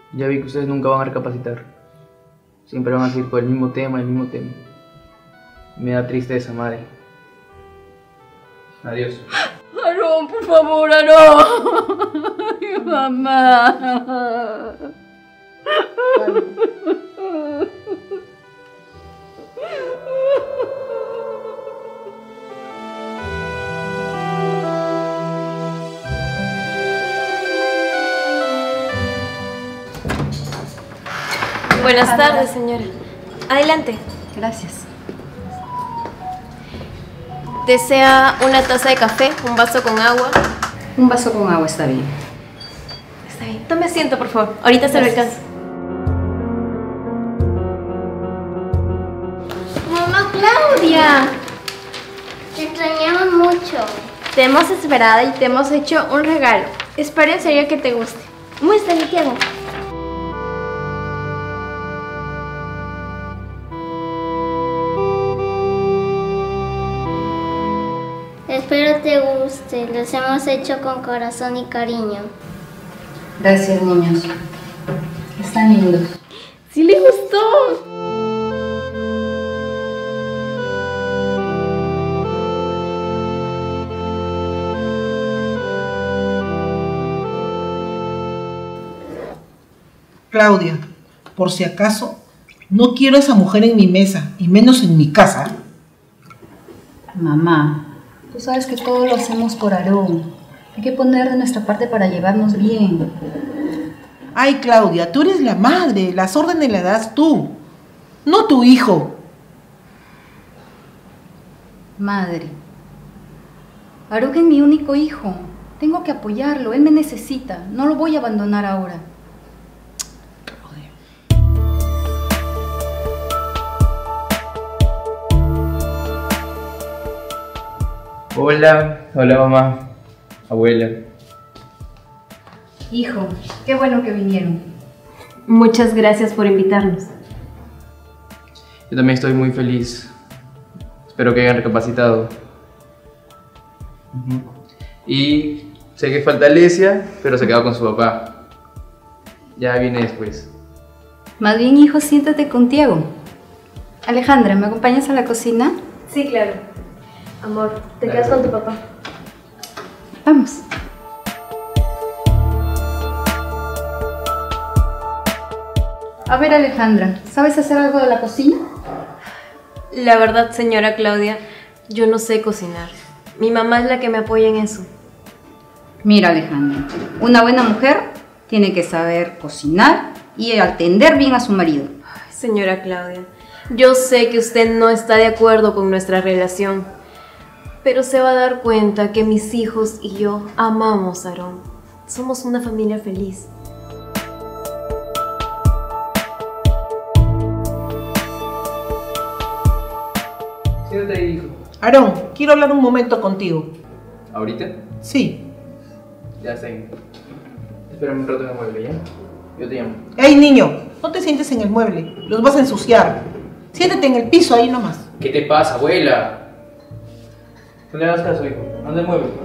Ya vi que ustedes nunca van a recapacitar. Siempre van a seguir por el mismo tema, el mismo tema. Me da tristeza, madre. Adiós. Aarón, por favor, Aarón. Ay, mamá. Buenas tardes, señora. Adelante. Gracias. ¿Desea una taza de café, un vaso con agua? Un vaso con agua está bien. Está bien. Tome asiento, por favor. Ahorita se lo alcanzo. Mamá Claudia, te extrañamos mucho. Te hemos esperado y te hemos hecho un regalo. Espero en serio que te guste. Muéstrame, Tiago. Espero te guste. Los hemos hecho con corazón y cariño. Gracias, niños. Están lindos. ¡Sí le gustó! Claudia, por si acaso, no quiero a esa mujer en mi mesa, y menos en mi casa. Mamá, tú sabes que todo lo hacemos por Aarón. Hay que poner de nuestra parte para llevarnos bien. Ay, Claudia, tú eres la madre, las órdenes las das tú, no tu hijo. Madre, Aarón es mi único hijo. Tengo que apoyarlo, él me necesita. No lo voy a abandonar ahora. Hola, hola mamá, abuela. Hijo, qué bueno que vinieron. Muchas gracias por invitarnos. Yo también estoy muy feliz. Espero que hayan recapacitado. Y sé que falta Alesia, pero se quedó con su papá. Ya viene después. Más bien, hijo, siéntate con Tiago. Alejandra, ¿me acompañas a la cocina? Sí, claro. Amor, te quedas con tu papá. Vamos. A ver, Alejandra, ¿sabes hacer algo de la cocina? La verdad, señora Claudia, yo no sé cocinar. Mi mamá es la que me apoya en eso. Mira, Alejandra, una buena mujer tiene que saber cocinar y atender bien a su marido. Ay, señora Claudia, yo sé que usted no está de acuerdo con nuestra relación, pero se va a dar cuenta que mis hijos y yo amamos a Aarón. Somos una familia feliz. Siéntate ahí, hijo. Aarón, quiero hablar un momento contigo. ¿Ahorita? Sí. Ya está bien. Espérame un rato en el mueble, ¿ya? Yo te llamo. Ey, niño, no te sientes en el mueble, los vas a ensuciar. Siéntate en el piso ahí nomás. ¿Qué te pasa, abuela? No le hagas caso, hijo. Anda el mueble.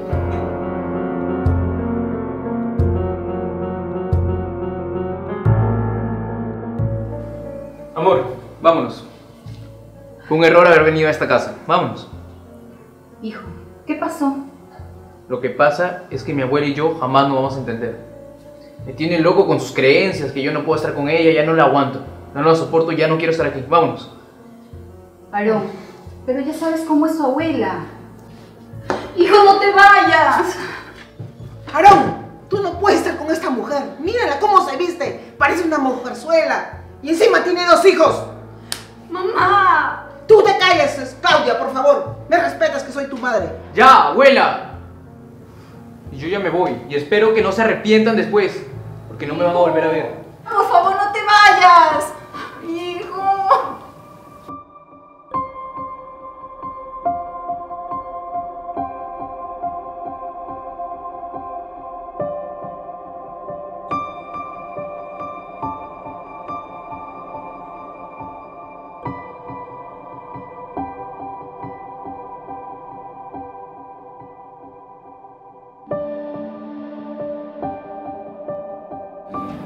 Amor, vámonos. Fue un error haber venido a esta casa. Vámonos. Hijo, ¿qué pasó? Lo que pasa es que mi abuela y yo jamás nos vamos a entender. Me tiene loco con sus creencias, que yo no puedo estar con ella, ya no la aguanto. No la soporto, ya no quiero estar aquí. Vámonos. Aarón, pero ya sabes cómo es su abuela. ¡Hijo, no te vayas! Aarón, tú no puedes estar con esta mujer. Mírala cómo se viste, parece una mujerzuela. Y encima tiene 2 hijos. ¡Mamá! Tú te calles, Claudia, por favor. Me respetas que soy tu madre. ¡Ya, abuela! Y yo ya me voy. Y espero que no se arrepientan después. Porque no me van a volver a ver. ¡Por favor, no te vayas! ¡Hijo!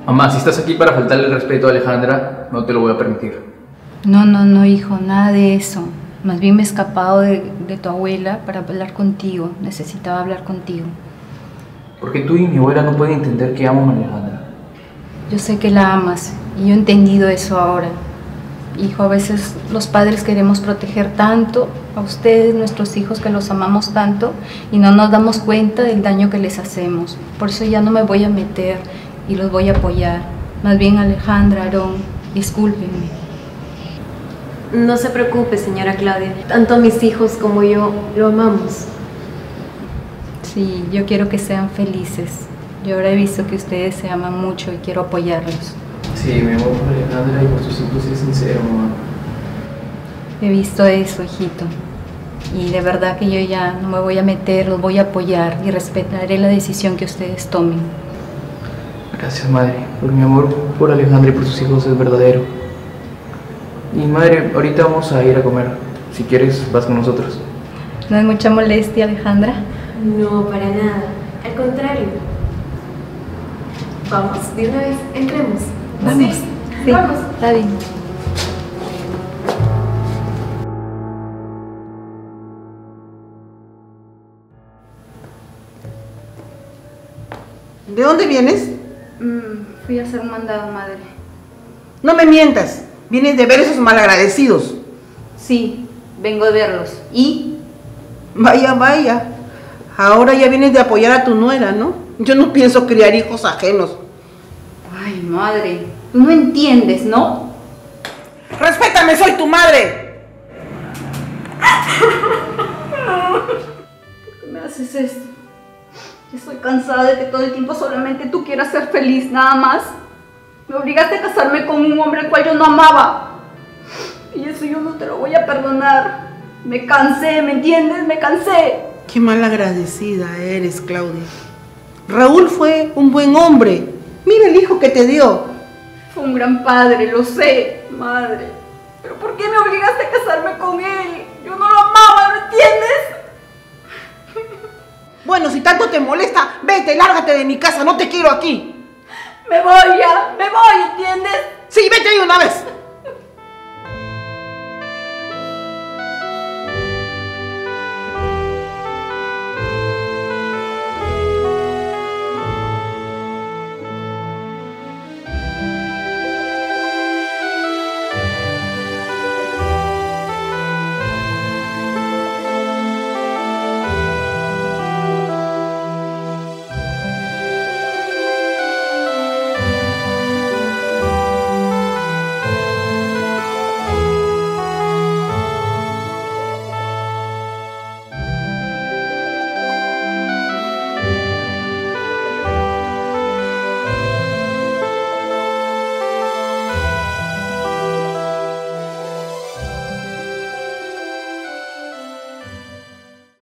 Mamá, si estás aquí para faltarle el respeto a Alejandra, no te lo voy a permitir. No, hijo, nada de eso. Más bien me he escapado de tu abuela para hablar contigo. Necesitaba hablar contigo. Porque tú y mi abuela no pueden entender que amo a Alejandra. Yo sé que la amas y yo he entendido eso ahora. Hijo, a veces los padres queremos proteger tanto a ustedes, nuestros hijos, que los amamos tanto y no nos damos cuenta del daño que les hacemos. Por eso ya no me voy a meter y los voy a apoyar. Más bien, Alejandra, Aarón, discúlpenme. No se preocupe, señora Claudia. Tanto mis hijos como yo lo amamos. Sí, yo quiero que sean felices. Yo ahora he visto que ustedes se aman mucho y quiero apoyarlos. Sí, mi amor por Alejandra y por tus hijos es sincero, mamá. He visto eso, hijito. Y de verdad que yo ya no me voy a meter, los voy a apoyar y respetaré la decisión que ustedes tomen. Gracias, madre. Por mi amor por Alejandra y por sus hijos es verdadero. Y madre, ahorita vamos a ir a comer. Si quieres, vas con nosotros. ¿No es mucha molestia, Alejandra? No, para nada. Al contrario. Vamos, de una vez, entremos. Vamos. Sí, vamos. está bien. ¿De dónde vienes? Fui a hacer un mandado, madre. No me mientas. Vienes de ver esos malagradecidos. Sí, vengo a verlos. ¿Y? Vaya. Ahora ya vienes de apoyar a tu nuera, ¿no? Yo no pienso criar hijos ajenos. Ay, madre, tú no entiendes, ¿no? ¡Respétame, soy tu madre! ¿Por qué me haces esto? Estoy cansada de que todo el tiempo solamente tú quieras ser feliz, nada más. Me obligaste a casarme con un hombre al cual yo no amaba. Y eso yo no te lo voy a perdonar. Me cansé, ¿me entiendes? Me cansé. Qué malagradecida eres, Claudia. Raúl fue un buen hombre. Mira el hijo que te dio. Fue un gran padre, lo sé, madre. Pero ¿por qué me obligaste a casarme con él? Yo no lo amaba, ¿me entiendes? Bueno, si tanto te molesta, vete, lárgate de mi casa, no te quiero aquí. Me voy ya, me voy, ¿entiendes? Sí, vete de una vez.